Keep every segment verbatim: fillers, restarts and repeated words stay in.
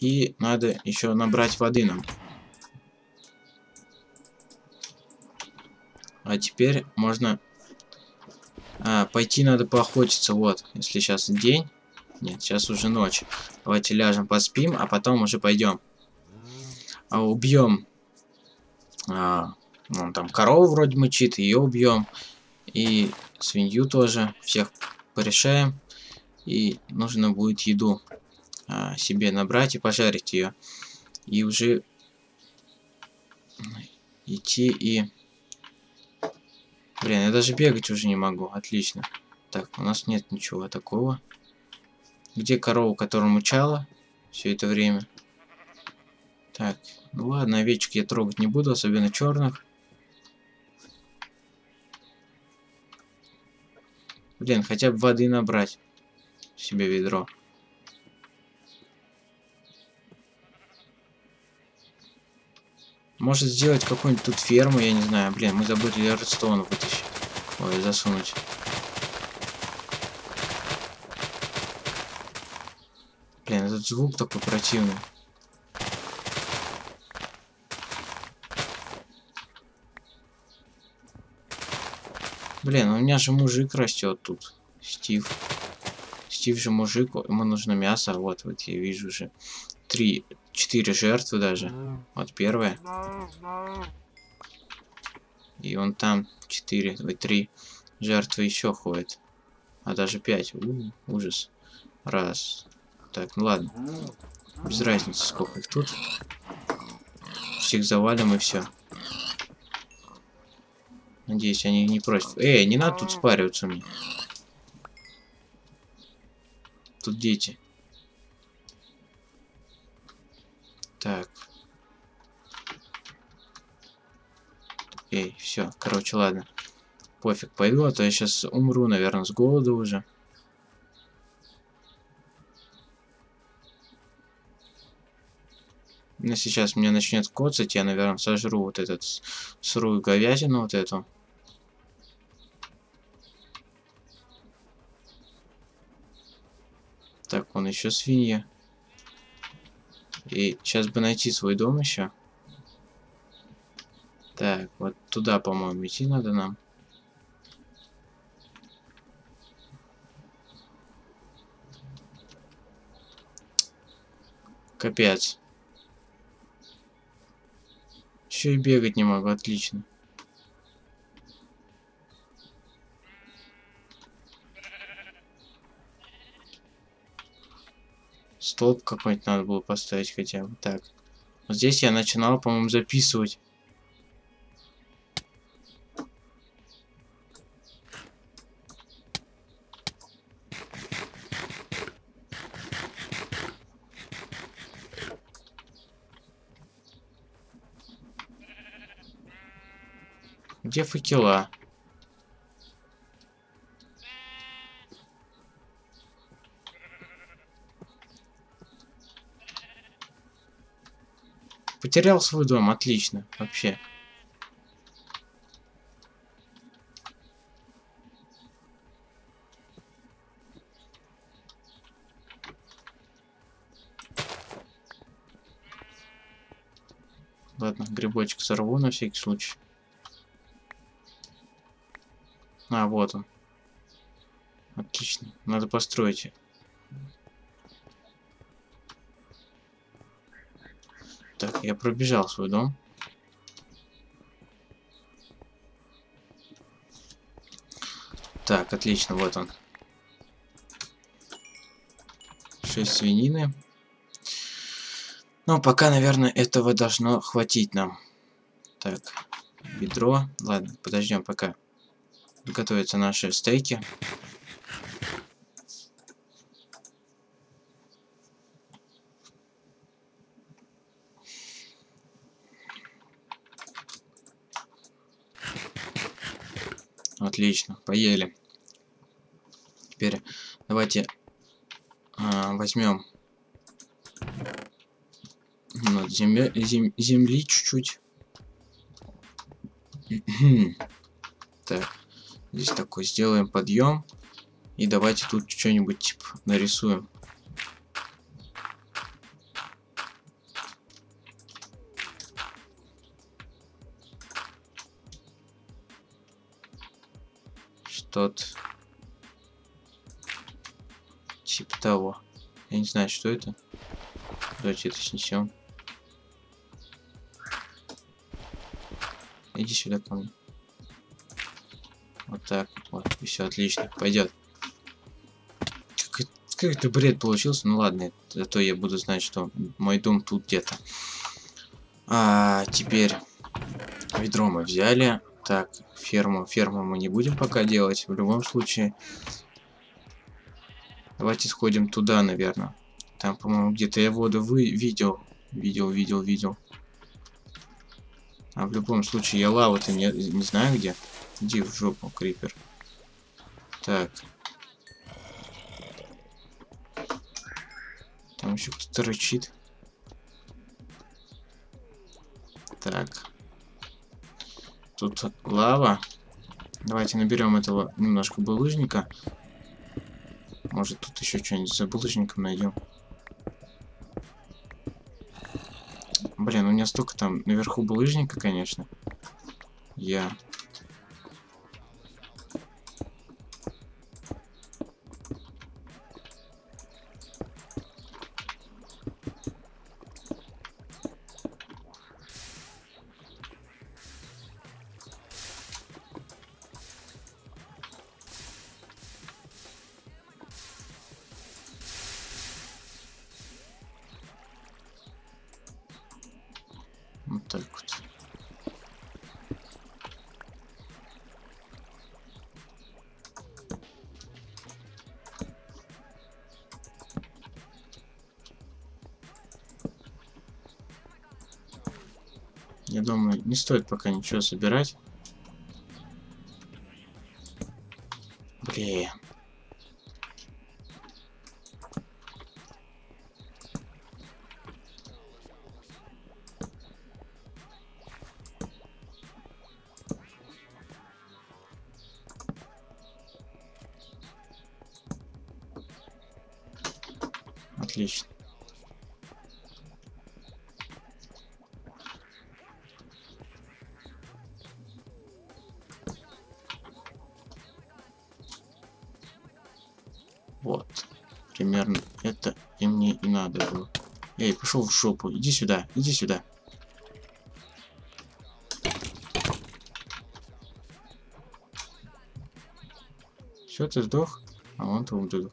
И надо еще набрать воды нам. А теперь можно... А, пойти надо поохотиться. Вот, если сейчас день... Нет, сейчас уже ночь. Давайте ляжем, поспим, а потом уже пойдем. А убьем. А, ну, там корову вроде мычит, ее убьем. И свинью тоже. Всех порешаем. И нужно будет еду а, себе набрать и пожарить ее. И уже идти и... Блин, я даже бегать уже не могу. Отлично. Так, у нас нет ничего такого. Где корова, которая мычала все это время? Так, ну ладно, овечек я трогать не буду, особенно черных. Блин, хотя бы воды набрать себе ведро. Может сделать какую-нибудь тут ферму, я не знаю. Блин, мы забыли редстоун вытащить. Ой, засунуть. Блин, этот звук такой противный. Блин, у меня же мужик растет тут. Стив. Стив же мужик, ему нужно мясо. Вот, вот я вижу уже. Три, четыре жертвы даже. Вот первая. И он там четыре, три жертвы еще ходит. А даже пять. У, ужас. Раз. Так, ну ладно. Без разницы, сколько их тут. Всех завалим и все. Надеюсь, они не против. Эй, не надо тут спариваться мне. Тут дети. Так. Эй, все, короче, ладно. Пофиг, пойду, а то я сейчас умру, наверное, с голоду уже. Но сейчас мне начнет коцать, я, наверное, сожру вот этот сырую говядину, вот эту. Так, он еще свинья. И сейчас бы найти свой дом еще. Так, вот туда, по-моему, идти надо нам. Капец. Еще и бегать не могу, отлично. Столб какой-нибудь надо было поставить хотя бы. Так. Вот здесь я начинал, по-моему, записывать. Где факела? Потерял свой дом, отлично, вообще. Ладно, грибочек сорву на всякий случай. А, вот он. Отлично, надо построить. Так, я пробежал свой дом. Так, отлично, вот он. шесть свинины. Ну, пока, наверное, этого должно хватить нам. Так, ведро. Ладно, подождем, пока готовятся наши стейки. Отлично, поели. Теперь давайте а, возьмем ну, земля, зем, земли чуть-чуть. Так, здесь такой сделаем подъем. И давайте тут что-нибудь типа нарисуем. тот. Типа того. Я не знаю, что это. Давайте это снесем. Иди сюда ко мне. Вот так вот. И все отлично. Пойдет. Как, как это бред получился? Ну ладно, зато я буду знать, что мой дом тут где-то. А теперь ведро мы взяли. Так, ферму. Ферму мы не будем пока делать. В любом случае. Давайте сходим туда, наверное. Там, по-моему, где-то я воду вы видел. Видел, видел, видел. А в любом случае я лаву-то не, не знаю где. Иди в жопу, крипер. Так. Там еще кто-то рычит. Так. Тут лава. Давайте наберем этого немножко булыжника. Может тут еще что-нибудь за булыжником найдем. Блин, у меня столько там наверху булыжника, конечно. Я... Вот так вот. Я думаю, не стоит пока ничего собирать. Блин. Отлично. Вот. Примерно это и мне и надо было. Эй, пошел в жопу. Иди сюда. Иди сюда. Все, ты сдох? А он-то удох.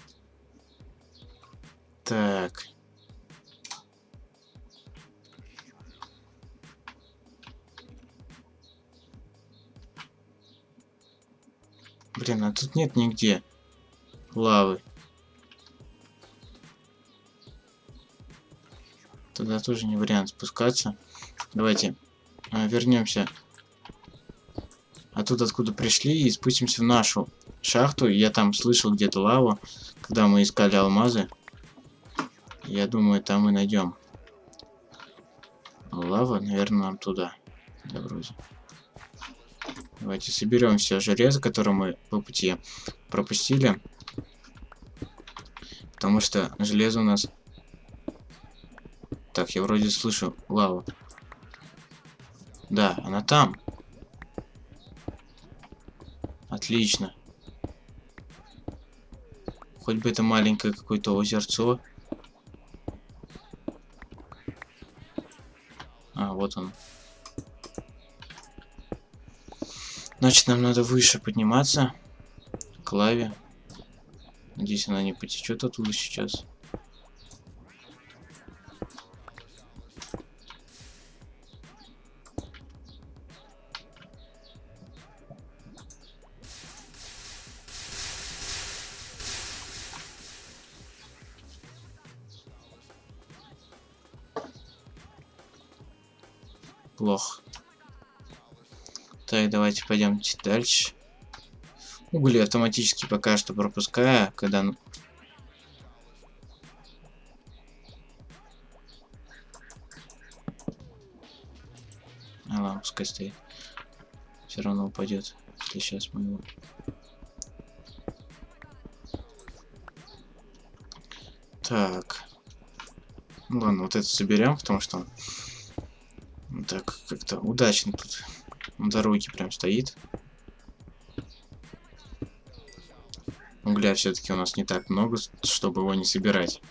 Так. Блин, а тут нет нигде лавы. Тогда тоже не вариант спускаться. Давайте э, вернемся оттуда, откуда пришли, и спустимся в нашу шахту. Я там слышал где-то лаву, когда мы искали алмазы. Я думаю, там и найдем. Лава, наверное, нам туда. Да, вроде. Давайте соберем все железо, которое мы по пути пропустили. Потому что железо у нас... Так, я вроде слышу лаву. Да, она там. Отлично. Хоть бы это маленькое какое-то озерцо. А, вот он. Значит, нам надо выше подниматься. К лаве. Надеюсь, она не потечет оттуда сейчас. Плохо. Так, давайте пойдемте дальше. Угли автоматически пока что пропускаю, когда... А, ладно, пускай стоит. Все равно упадет, если сейчас мы его... Так. Ну ладно, вот это соберем, потому что он так как-то удачно тут на дороге прям стоит. Угля все-таки у нас не так много, чтобы его не собирать.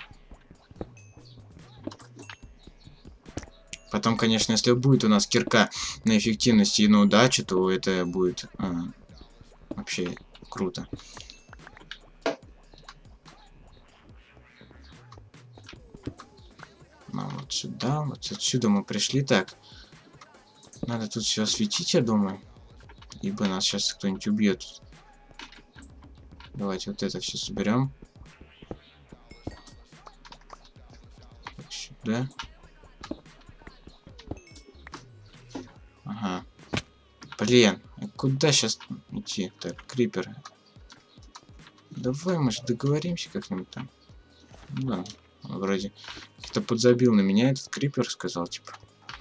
Потом, конечно, если будет у нас кирка на эффективности и на удачу, то это будет а, вообще круто. Ну, вот сюда, вот отсюда мы пришли. Так, надо тут все осветить, я думаю. Ибо нас сейчас кто-нибудь убьет. Давайте вот это все соберем. Так, сюда. Ага. Блин, а куда сейчас идти? Так, крипер. Давай, мы же договоримся как-нибудь там. Ну ладно, вроде кто-то подзабил на меня этот крипер, сказал, типа.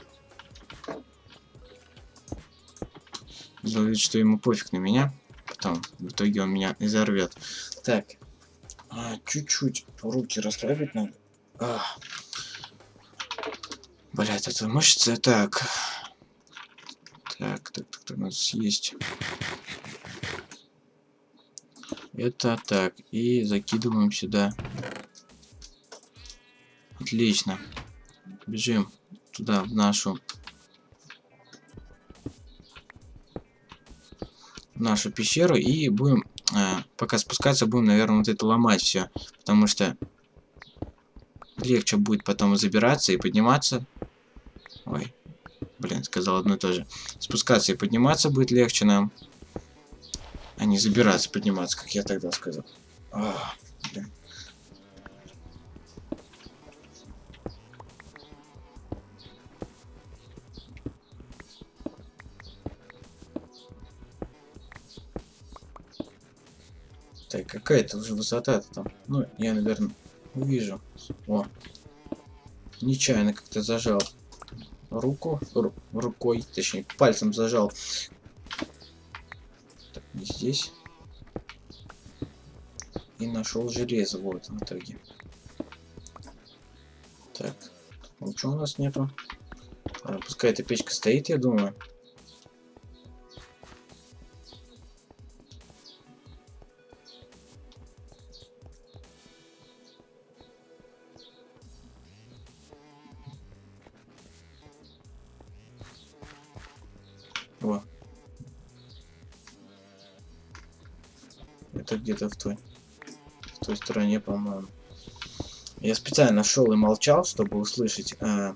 Сделал вид, что ему пофиг на меня. Потом, в итоге он меня изорвет. Так. Чуть-чуть а, руки расслабить надо. А. Блять, это мышцы. Так. Так, так, так, так, надо съесть. Это так. И закидываем сюда. Отлично. Бежим туда, в нашу... В нашу пещеру. И будем... А, пока спускаться, будем, наверное, вот это ломать все. Потому что... Легче будет потом забираться и подниматься. Ой. Блин, сказал одно и то же. Спускаться и подниматься будет легче нам. А не забираться, подниматься, как я тогда сказал. А, блин. Так, какая-то уже высота-то там. Ну, я, наверное, увижу. О. Нечаянно как-то зажал руку. Ру рукой, точнее, пальцем зажал. Так, не здесь. И нашел железо. Вот, в итоге. Так. Ничего у нас нету. А, пускай эта печка стоит, я думаю. О. Это где-то в той, в той стороне, по-моему. Я специально шел и молчал, чтобы услышать а,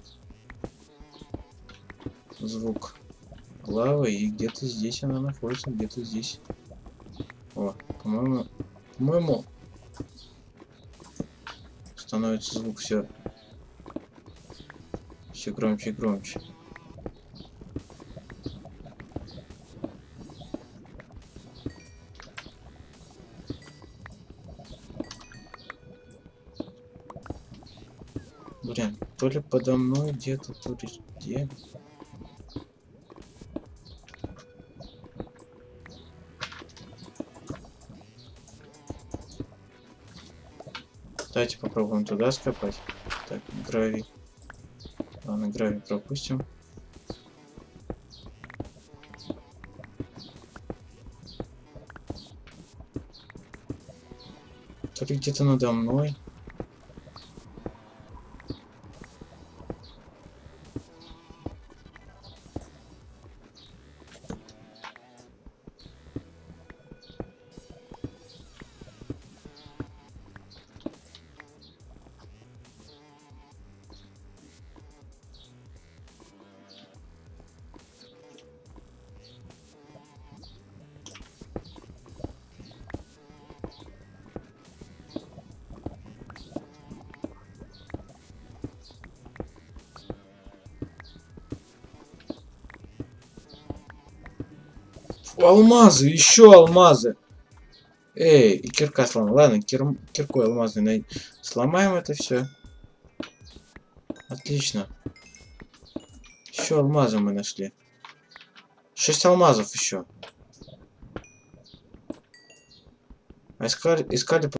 звук лавы. И где-то здесь она находится, где-то здесь. О, по-моему, по-моему, становится звук все, все громче и громче. Блин, то ли подо мной где-то, то ли где. Давайте попробуем туда скопать. Так, гравий. Ладно, гравий пропустим. То ли где-то надо мной. Алмазы, еще алмазы. Эй, и кирка сломана. Ладно, кир... кирку алмазной сломаем это все. Отлично. Еще алмазы мы нашли. Шесть алмазов еще. А искали, искали